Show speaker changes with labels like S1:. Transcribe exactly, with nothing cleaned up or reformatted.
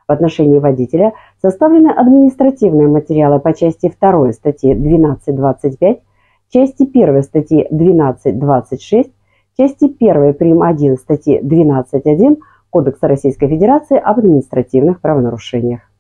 S1: В отношении водителя составлены административные материалы по части второй статьи двенадцать двадцать пять, части первой статьи двенадцать двадцать шесть, части первой прим. один статьи двенадцать один Кодекса Российской Федерации об административных правонарушениях.